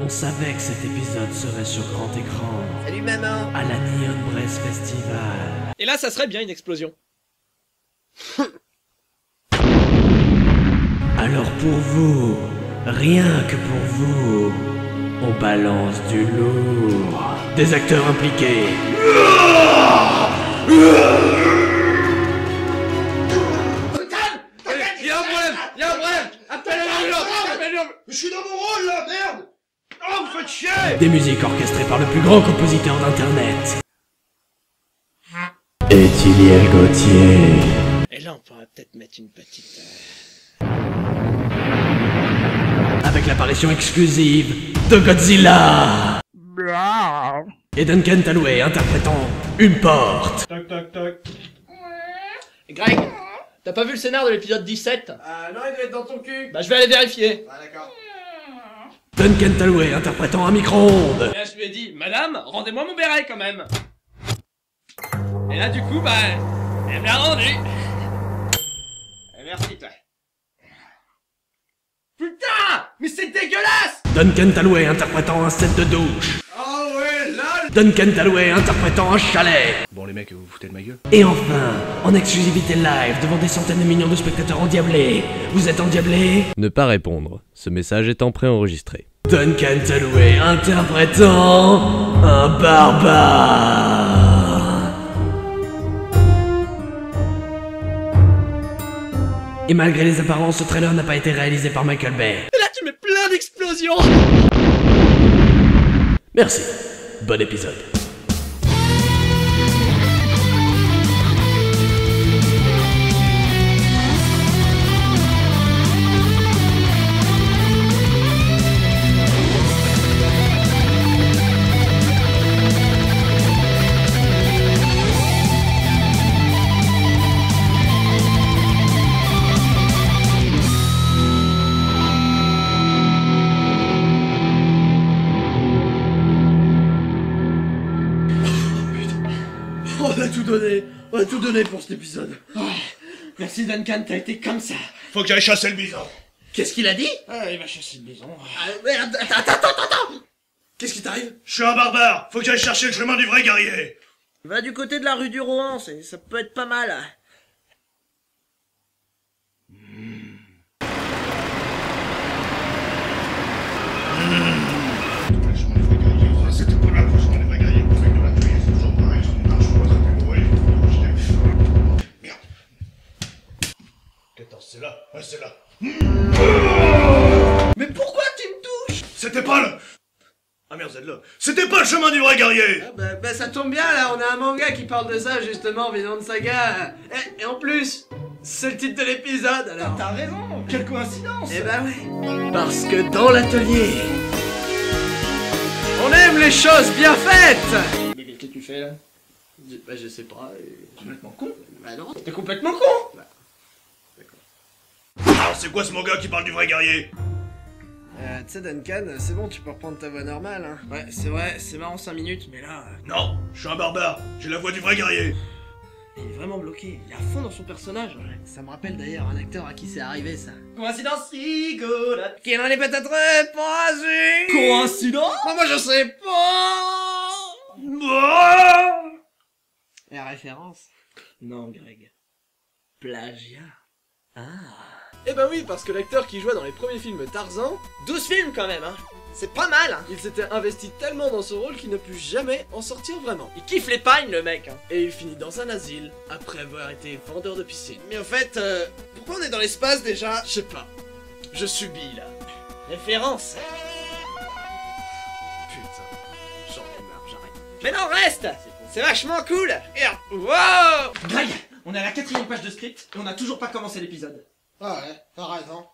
On savait que cet épisode serait sur grand écran. Salut maman. À la Neon Brest Festival. Et là, ça serait bien une explosion. Alors pour vous, rien que pour vous, on balance du lourd. Des acteurs impliqués. Y'a un problème. Appelle l'ambulance. Je suis dans mon rôle là, merde! Oh, vous faites chier! Des musiques orchestrées par le plus grand compositeur d'internet. Étiliel Gauthier. Et là, on pourrait peut-être mettre une petite... Avec l'apparition exclusive de Godzilla. Et Duncan Talway interprétant une porte. Toc toc toc. Greg, t'as pas vu le scénar de l'épisode 17? Non, il doit être dans ton cul. Bah, je vais aller vérifier. Ah, d'accord. Duncan Talway interprétant un micro-ondes. Et là, je lui ai dit, madame, rendez-moi mon béret quand même. Et là, du coup, bah, elle me l'a rendu. Et merci, toi. Putain! Mais c'est dégueulasse! Duncan Talway interprétant un set de douche. Ah ouais, là! Duncan Talway interprétant un chalet. Bon, les mecs, vous vous foutez de ma gueule? Et enfin, en exclusivité live devant des centaines de millions de spectateurs endiablés. Vous êtes endiablés? Ne pas répondre, ce message étant préenregistré. Duncan Talway interprétant un barbare. Et malgré les apparences, ce trailer n'a pas été réalisé par Michael Bay. Et là, tu mets plein d'explosions! Merci. Bon épisode. On a tout donné pour cet épisode. Merci Duncan, t'as été comme ça. Faut que j'aille chasser le bison. Qu'est-ce qu'il a dit? Ah, il va chasser le bison. Ah, merde, attends. Qu'est-ce qui t'arrive? Je suis un barbare. Faut que j'aille chercher le chemin du vrai guerrier. Va du côté de la rue du Rohan, ça peut être pas mal. C'était pas là pour le chemin du vrai guerrier. Avec de la pluie, c'est toujours pareil. J'en marche pas, ça fait mourir. Merde. Attends, c'est là. Ouais, c'est là. Mais pourquoi tu me touches? C'était pas le... Ah merde, c'est là. C'était pas le chemin du vrai guerrier. Ah bah ça tombe bien là, on a un manga qui parle de ça justement, Vinland Saga. Et en plus, c'est le titre de l'épisode alors. T'as raison, quelle coïncidence! Eh bah ouais. Parce que dans l'atelier, on aime les choses bien faites. Mais qu'est-ce que tu fais là? Bah je sais pas. Complètement con? Bah non. T'es complètement con! Alors c'est quoi ce manga qui parle du vrai guerrier? Tu sais Duncan, c'est bon, tu peux reprendre ta voix normale hein. Ouais, c'est vrai, c'est marrant 5 minutes, mais là, Non, je suis un barbare. J'ai la voix du vrai guerrier. il est vraiment bloqué. Il est à fond dans son personnage. Ça me rappelle d'ailleurs un acteur à qui c'est arrivé ça. Coïncidence rigolote. Qui n'en est peut-être pas une. Coïncidence? Oh, moi je sais pas. Oh La référence? Non, Greg. Plagiat. Ah. Eh ben oui, parce que l'acteur qui jouait dans les premiers films Tarzan, 12 films quand même, hein. C'est pas mal, hein. Il s'était investi tellement dans ce rôle qu'il ne put jamais en sortir vraiment. Il kiffe les pagnes, le mec, hein. Et il finit dans un asile, après avoir été vendeur de piscine. Mais au fait, pourquoi on est dans l'espace déjà? Je sais pas. Je subis, là. Référence. Putain. J'en ai marre, j'arrête. Mais non, reste. C'est vachement cool. Regarde. Wow. Greg, on est à la 4ème page de script, et on a toujours pas commencé l'épisode. Ah ouais, t'as raison.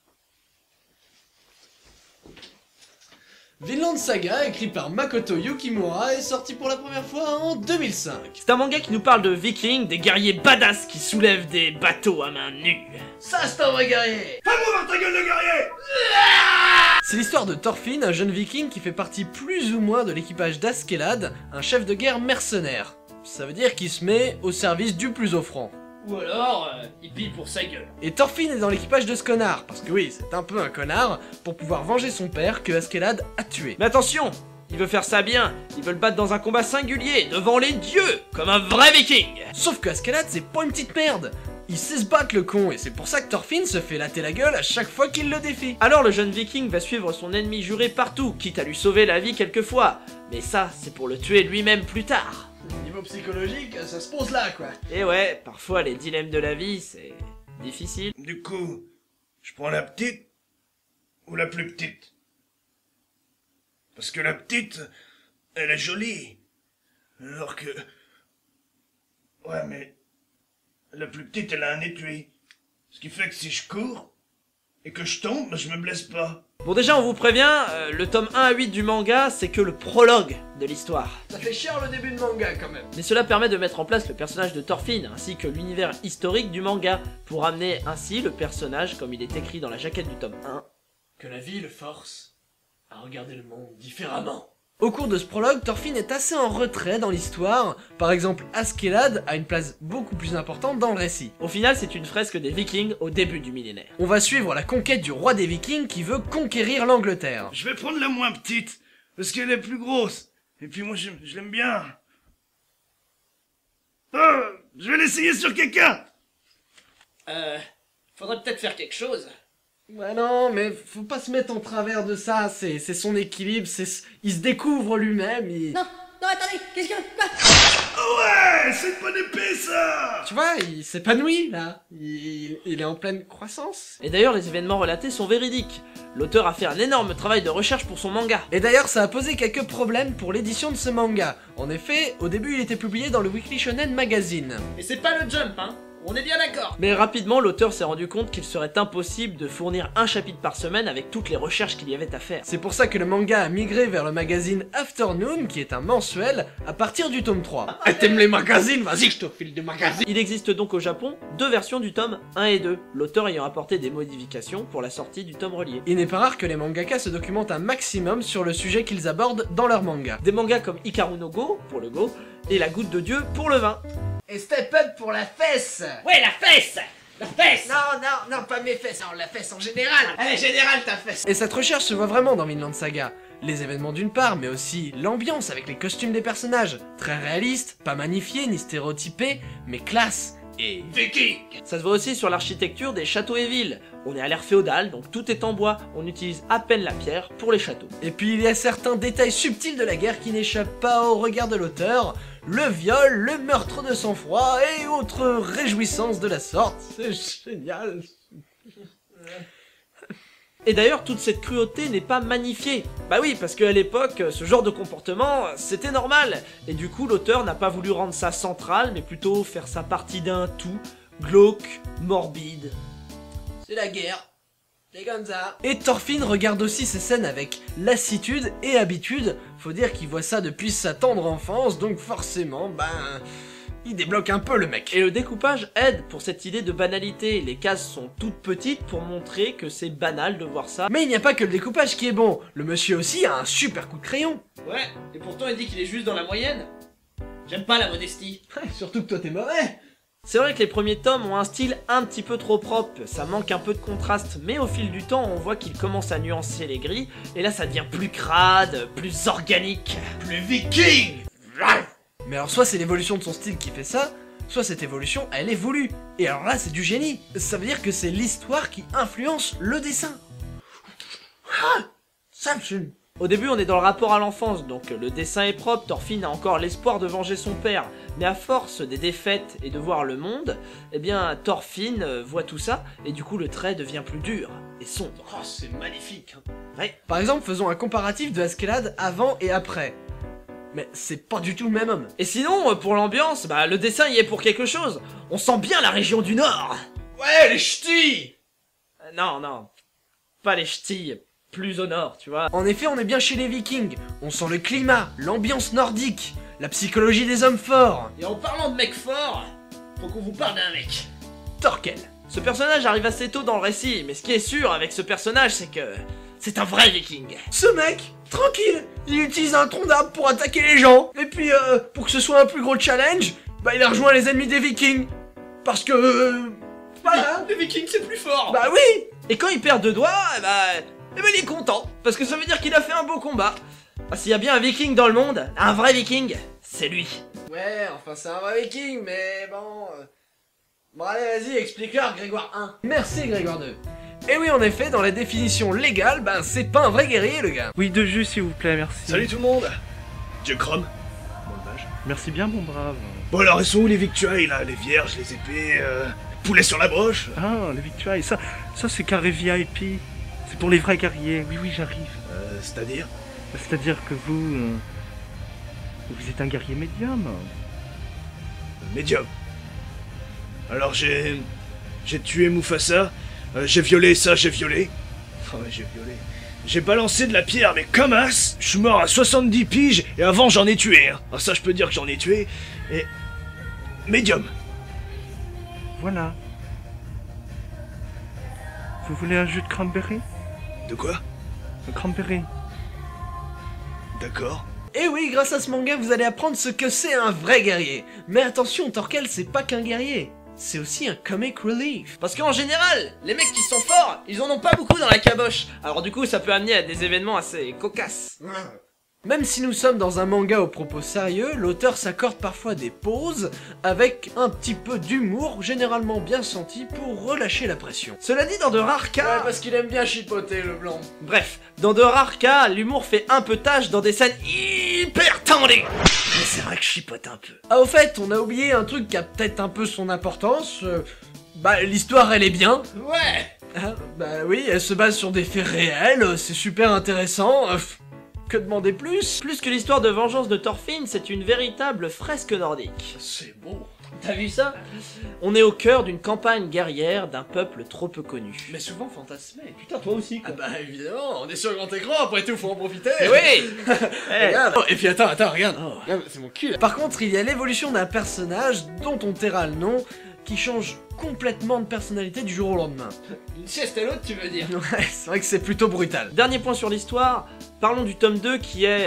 Vinland Saga, écrit par Makoto Yukimura, est sorti pour la première fois en 2005. C'est un manga qui nous parle de vikings, des guerriers badass qui soulèvent des bateaux à main nue. Ça c'est un vrai guerrier. Fais-moi voir ta gueule de guerrier. C'est l'histoire de Thorfinn, un jeune viking qui fait partie plus ou moins de l'équipage d'Askelad, un chef de guerre mercenaire. Ça veut dire qu'il se met au service du plus offrant. Ou alors, il pille pour sa gueule. Et Thorfinn est dans l'équipage de ce connard, parce que oui, c'est un peu un connard, pour pouvoir venger son père que Askeladd a tué. Mais attention, il veut faire ça bien, il veut le battre dans un combat singulier, devant les dieux, comme un vrai viking. Sauf que Askeladd, c'est pas une petite merde. Il sait se battre le con, et c'est pour ça que Thorfinn se fait latter la gueule à chaque fois qu'il le défie. Alors le jeune viking va suivre son ennemi juré partout, quitte à lui sauver la vie quelquefois. Mais ça, c'est pour le tuer lui-même plus tard. Niveau psychologique, ça se pose là, quoi. Et ouais, parfois les dilemmes de la vie, c'est difficile. Du coup, je prends la petite ou la plus petite? Parce que la petite, elle est jolie. Alors que... Ouais, mais... La plus petite, elle a un étui. Ce qui fait que si je cours et que je tombe, je me blesse pas. Bon déjà on vous prévient, le tome 1 à 8 du manga, c'est que le prologue de l'histoire. Ça fait cher le début de manga, quand même. Mais cela permet de mettre en place le personnage de Thorfinn, ainsi que l'univers historique du manga, pour amener ainsi le personnage, comme il est écrit dans la jaquette du tome 1. Que la vie le force à regarder le monde différemment. Au cours de ce prologue, Thorfinn est assez en retrait dans l'histoire. Par exemple, Askeladd a une place beaucoup plus importante dans le récit. Au final, c'est une fresque des Vikings au début du millénaire. On va suivre la conquête du roi des Vikings qui veut conquérir l'Angleterre. Je vais prendre la moins petite, parce qu'elle est plus grosse. Et puis moi, je l'aime bien. Oh, je vais l'essayer sur quelqu'un. Faudrait peut-être faire quelque chose. Ouais non, mais faut pas se mettre en travers de ça, c'est son équilibre, il se découvre lui-même, Non, attendez, qu'est-ce que... Quoi? Oh ouais, c'est une bonne épée, ça. Tu vois, il s'épanouit, là. Il est en pleine croissance. Et d'ailleurs, les événements relatés sont véridiques. L'auteur a fait un énorme travail de recherche pour son manga. Et d'ailleurs, ça a posé quelques problèmes pour l'édition de ce manga. En effet, au début, il était publié dans le Weekly Shonen Magazine. Et c'est pas le Jump, hein. On est bien d'accord. Mais rapidement, l'auteur s'est rendu compte qu'il serait impossible de fournir un chapitre par semaine avec toutes les recherches qu'il y avait à faire. C'est pour ça que le manga a migré vers le magazine Afternoon, qui est un mensuel, à partir du tome 3. Ah, t'aimes les magazines? Vas-y, je te file des magazines. Il existe donc au Japon 2 versions du tome 1 et 2, l'auteur ayant apporté des modifications pour la sortie du tome relié. Il n'est pas rare que les mangaka se documentent un maximum sur le sujet qu'ils abordent dans leur manga. Des mangas comme Hikaru no Go, pour le Go, et La Goutte de Dieu, pour le vin. Et step up pour la fesse. Ouais, la fesse! La fesse! Non, pas mes fesses, non, la fesse en général. Elle est générale, ta fesse. Et cette recherche se voit vraiment dans Vinland Saga. Les événements d'une part, mais aussi l'ambiance avec les costumes des personnages. Très réalistes, pas magnifiés ni stéréotypés, mais classe et... Viking. Ça se voit aussi sur l'architecture des châteaux et villes. On est à l'ère féodale, donc tout est en bois, on utilise à peine la pierre pour les châteaux. Et puis il y a certains détails subtils de la guerre qui n'échappent pas au regard de l'auteur. Le viol, le meurtre de sang-froid et autres réjouissances de la sorte. C'est génial. Et d'ailleurs, toute cette cruauté n'est pas magnifiée. Bah oui, parce qu'à l'époque, ce genre de comportement, c'était normal. Et du coup, l'auteur n'a pas voulu rendre ça central, mais plutôt faire ça partie d'un tout, glauque, morbide. C'est la guerre. C'est comme ça. Et Thorfinn regarde aussi ces scènes avec lassitude et habitude. Faut dire qu'il voit ça depuis sa tendre enfance, donc forcément, il débloque un peu le mec. Et le découpage aide pour cette idée de banalité. Les cases sont toutes petites pour montrer que c'est banal de voir ça. Mais il n'y a pas que le découpage qui est bon. Le monsieur aussi a un super coup de crayon. Ouais, et pourtant il dit qu'il est juste dans la moyenne. J'aime pas la modestie. Surtout que toi t'es mauvais. C'est vrai que les premiers tomes ont un style un petit peu trop propre, ça manque un peu de contraste, mais au fil du temps on voit qu'il commence à nuancer les gris, et là ça devient plus crade, plus organique, Plus viking. Mais alors soit c'est l'évolution de son style qui fait ça, soit cette évolution elle est voulue. Et alors là c'est du génie. Ça veut dire que c'est l'histoire qui influence le dessin. Ça me... Au début on est dans le rapport à l'enfance, donc le dessin est propre, Thorfinn a encore l'espoir de venger son père, mais à force des défaites et de voir le monde, eh bien Thorfinn voit tout ça, et du coup le trait devient plus dur et sombre. Oh, c'est magnifique. Ouais. Par exemple faisons un comparatif de Askeladd avant et après. Mais c'est pas du tout le même homme. Et sinon, pour l'ambiance, le dessin y est pour quelque chose, on sent bien la région du Nord. Ouais, les ch'tis. Non, pas les ch'tis, plus au nord, tu vois. En effet, on est bien chez les Vikings. On sent le climat, l'ambiance nordique, la psychologie des hommes forts. Et en parlant de mecs forts, faut qu'on vous parle d'un mec. Thorkel. Ce personnage arrive assez tôt dans le récit, mais ce qui est sûr avec ce personnage, c'est que c'est un vrai viking. Ce mec, tranquille, il utilise un tronc d'arbre pour attaquer les gens. Et puis, pour que ce soit un plus gros challenge, il a rejoint les ennemis des Vikings. Parce que... voilà. Les Vikings c'est plus fort. Bah oui. Et quand il perd 2 doigts, il est content. Parce que ça veut dire qu'il a fait un beau combat. Ah, s'il y a bien un viking dans le monde, un vrai viking, c'est lui. Ouais, enfin c'est un vrai viking, mais bon... Bon allez, vas-y, explique-leur Grégoire 1. Merci Grégoire 2. Et oui, en effet, dans la définition légale, ben c'est pas un vrai guerrier, le gars. Oui, 2 jus s'il vous plaît, merci. Salut tout le monde. Dieu Chrome. Bon mage. Merci bien, mon brave. Bon alors, ils sont où les victuailles là? Les vierges, les épées, poulet sur la broche? Ah, les victuailles, ça c'est carré VIP. C'est pour les vrais guerriers. Oui, j'arrive. C'est-à-dire? C'est-à-dire que vous êtes un guerrier médium. Médium. Alors j'ai tué Mufasa, j'ai violé ça, j'ai violé. Oh ouais, j'ai violé. J'ai balancé de la pierre, mais comme as, je suis mort à 70 piges, et avant j'en ai tué, hein. Alors ça je peux dire que j'en ai tué, et... médium. Voilà. Vous voulez un jus de cranberry? De quoi? Un cranberry. D'accord. Et oui, grâce à ce manga, vous allez apprendre ce que c'est un vrai guerrier. Mais attention, Torkel, c'est pas qu'un guerrier. C'est aussi un comic relief. Parce qu'en général, les mecs qui sont forts, ils en ont pas beaucoup dans la caboche. Alors du coup, ça peut amener à des événements assez cocasses. Même si nous sommes dans un manga aux propos sérieux, l'auteur s'accorde parfois des pauses avec un petit peu d'humour, généralement bien senti pour relâcher la pression. Cela dit, dans de rares cas... Ouais, parce qu'il aime bien chipoter le blanc. Bref, dans de rares cas, l'humour fait un peu tâche dans des scènes hyper tendues. Mais c'est vrai que je chipote un peu. Ah, au fait, on a oublié un truc qui a peut-être un peu son importance. Bah, l'histoire, elle est bien. Ouais. Ah, bah oui, elle se base sur des faits réels, c'est super intéressant. Que demander plus? Plus que l'histoire de vengeance de Thorfinn, c'est une véritable fresque nordique. C'est beau. T'as vu ça? On est au cœur d'une campagne guerrière d'un peuple trop peu connu. Mais souvent fantasmé. Putain, toi aussi Ah quoi. bah évidemment, on est sur grand écran, après tout, faut en profiter. Eh oui. Eh, Regarde. Oh, et puis attends, regarde. Regarde, c'est mon cul là. Par contre, il y a l'évolution d'un personnage dont on taira le nom, qui change complètement de personnalité du jour au lendemain. Une sieste à l'autre, tu veux dire? Ouais, c'est vrai que c'est plutôt brutal. Dernier point sur l'histoire, parlons du tome 2 qui est...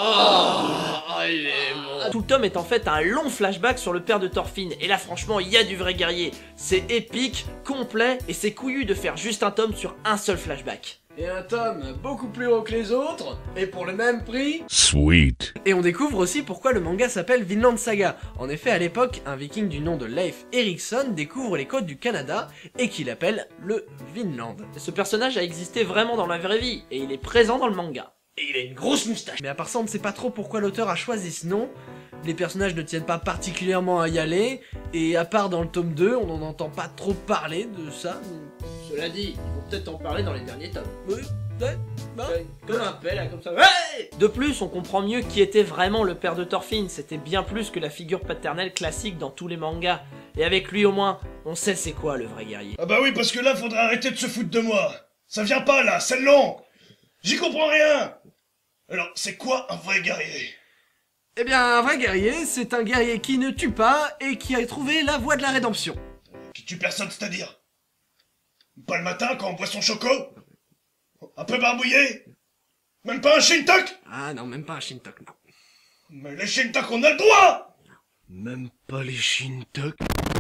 Il est bon. Tout le tome est en fait un long flashback sur le père de Thorfinn, et là franchement il y a du vrai guerrier. C'est épique, complet, et c'est couillu de faire juste un tome sur un seul flashback. Et un tome beaucoup plus haut que les autres, et pour le même prix. Sweet. Et on découvre aussi pourquoi le manga s'appelle Vinland Saga. En effet, à l'époque, un viking du nom de Leif Erikson découvre les côtes du Canada et qu'il appelle le Vinland. Ce personnage a existé vraiment dans la vraie vie, et il est présent dans le manga. Et il a une grosse moustache. Mais à part ça, on ne sait pas trop pourquoi l'auteur a choisi ce nom. Les personnages ne tiennent pas particulièrement à y aller, et à part dans le tome 2, on n'en entend pas trop parler de ça. Cela dit, ils vont peut-être en parler dans les derniers tomes. Oui, ouais, bah. Comme un pelle, là, comme ça. Ouais. De plus, on comprend mieux qui était vraiment le père de Thorfinn. C'était bien plus que la figure paternelle classique dans tous les mangas. Et avec lui au moins, on sait c'est quoi le vrai guerrier. Ah bah oui, parce que là, faudrait arrêter de se foutre de moi. Ça vient pas là, c'est long. J'y comprends rien. Alors, c'est quoi un vrai guerrier? Eh bien, un vrai guerrier, c'est un guerrier qui ne tue pas et qui a trouvé la voie de la rédemption. Qui tue personne, c'est-à-dire? Pas le matin quand on boit son choco? Un peu barbouillé? Même pas un Shintok? Ah non, même pas un Shintok, non. Mais les Shintok, on a le droit! Même pas les Shintok?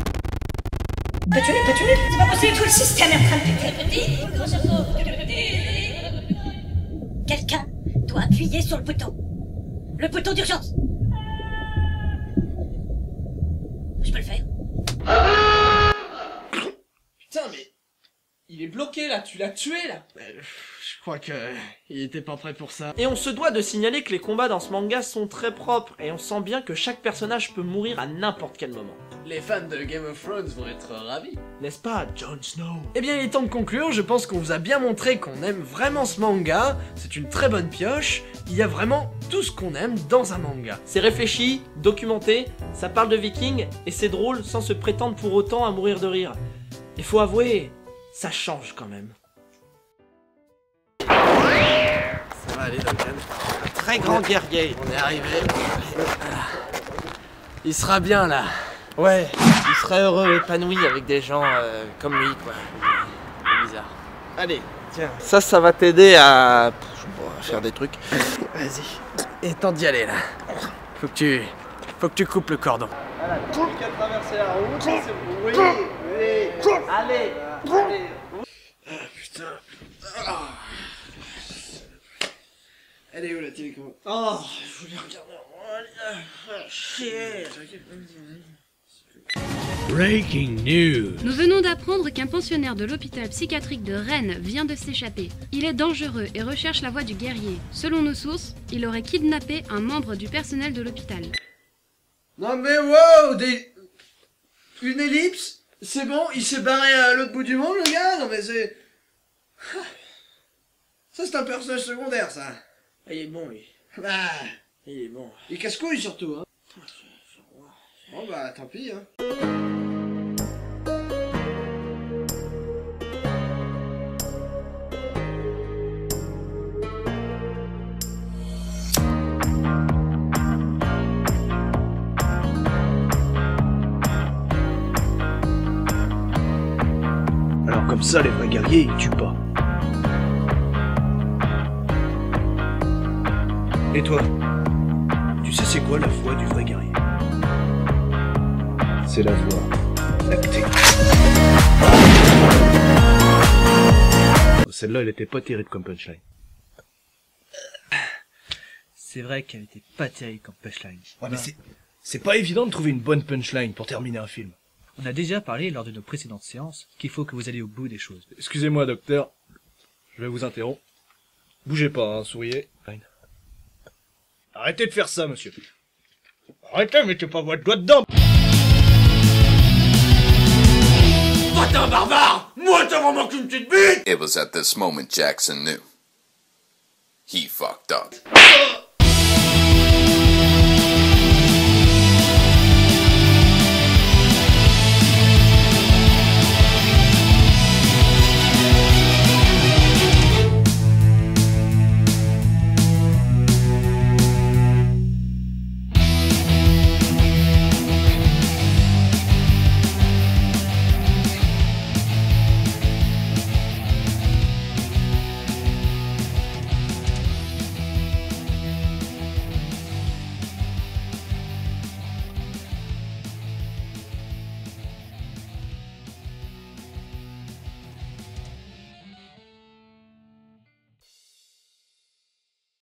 T'as tué? C'est pas possible, tout le système est en train de péter. Quelqu'un doit appuyer sur le bouton. Le bouton d'urgence. Je peux le faire. Putain, mais... Il est bloqué là, tu l'as tué là. Je crois que il était pas prêt pour ça. Et on se doit de signaler que les combats dans ce manga sont très propres, et on sent bien que chaque personnage peut mourir à n'importe quel moment. Les fans de Game of Thrones vont être ravis. N'est-ce pas, Jon Snow? Eh bien, il est temps de conclure, je pense qu'on vous a bien montré qu'on aime vraiment ce manga, c'est une très bonne pioche, il y a vraiment tout ce qu'on aime dans un manga. C'est réfléchi, documenté, ça parle de vikings, et c'est drôle sans se prétendre pour autant à mourir de rire. Il faut avouer, ça change quand même. Ça va aller, Duncan. Un très grand guerrier. On est arrivé. Il sera bien là. Ouais, il serait heureux, épanoui avec des gens comme lui, quoi. C'est bizarre. Allez, tiens, ça va t'aider à faire des trucs. Vas-y. Et temps d'y aller là. Faut que tu coupes le cordon. Voilà, tout qui a traversé la route, c'est bon. Oui, oui. Allez, allez. Putain. Elle est où la télécommande? Oh, je voulais regarder. Chier. Breaking news. Nous venons d'apprendre qu'un pensionnaire de l'hôpital psychiatrique de Rennes vient de s'échapper. Il est dangereux et recherche la voie du guerrier. Selon nos sources, il aurait kidnappé un membre du personnel de l'hôpital. Non mais wow, une ellipse? C'est bon, il s'est barré à l'autre bout du monde, le gars? Non mais c'est... Ça c'est un personnage secondaire, ça. Il est bon, lui. Ah, Il est bon. il casse-couille surtout, hein. Bon bah tant pis, hein. Alors comme ça, les vrais guerriers, ils tuent pas. Et toi, tu sais c'est quoi la voix du vrai guerrier? C'est la voix lactée. Celle-là, elle était pas terrible comme punchline. C'est vrai qu'elle était pas terrible comme punchline. Ouais, mais c'est pas évident de trouver une bonne punchline pour terminer un film. On a déjà parlé lors de nos précédentes séances qu'il faut que vous alliez au bout des choses. Excusez-moi, docteur. Je vais vous interrompre. Bougez pas, hein, souriez. Arrêtez de faire ça, monsieur. Arrêtez, mettez pas votre doigt dedans. Va-t'en, barbare! Moi, t'as vraiment qu'une petite bite! It was at this moment Jackson knew. He fucked up.